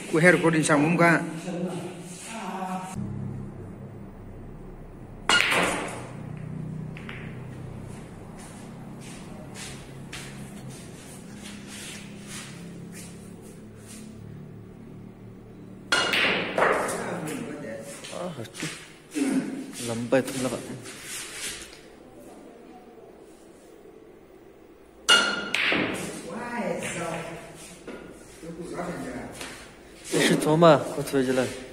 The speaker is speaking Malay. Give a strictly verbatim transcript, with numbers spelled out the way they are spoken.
ku her ko din sang mum ka lambat pula Pak.是头嘛，我推起来。